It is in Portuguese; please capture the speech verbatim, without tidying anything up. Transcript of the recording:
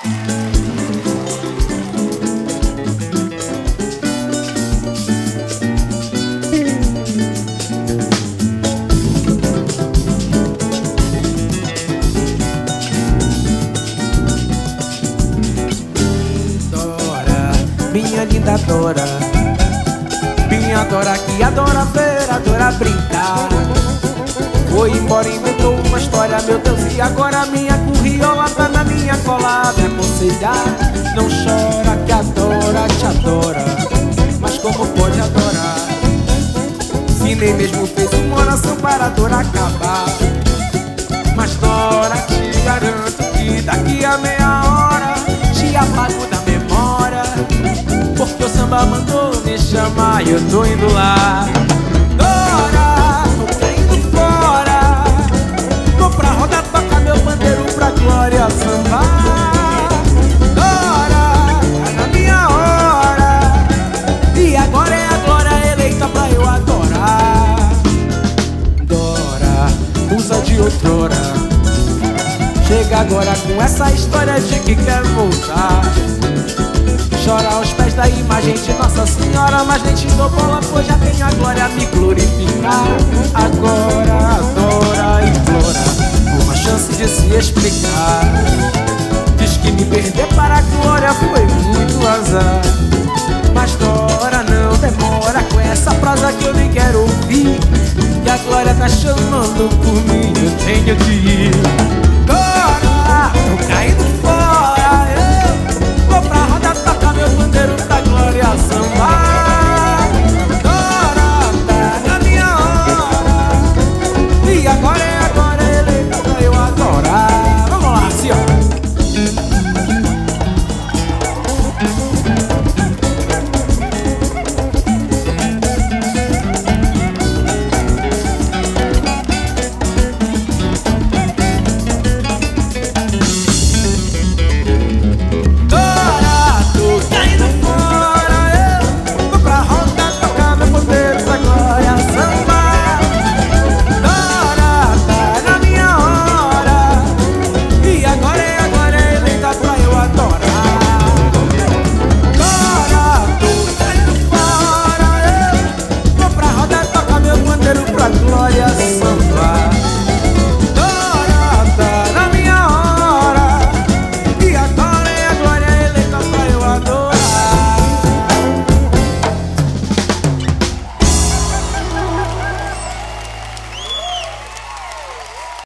Minha linda Dora, minha Dora que adora ver, adora brincar. Foi embora, inventou uma história, meu Deus, e agora minha curriola tá na minha cola me aconselhar. Não chora que a Dora te adora, mas como pode adorar se nem mesmo fez uma oração para a Dora acabar? Mas Dora, te garanto que daqui a meia hora te apago da memória, porque o samba mandou me chamar e eu tô indo lá. Dora, tô caindo fora, tô pra roda, toca meu pandeiro pra glória sambar. Dora, tá na minha hora, e agora é a glória eleita pra eu adorar. Dora, musa de outrora, chega agora com essa história de que quer voltar. Chora aos pés da imagem de Nossa Senhora, mas nem te dou bola, pois já tenho a glória a me glorificar. Agora adora e implora uma chance de se explicar. Diz que me perder para a glória foi muito azar, mas Dora não demora com essa prosa que eu nem quero ouvir, que a glória tá chamando por mim, eu tenho que ir. Dora, tô caindo fora,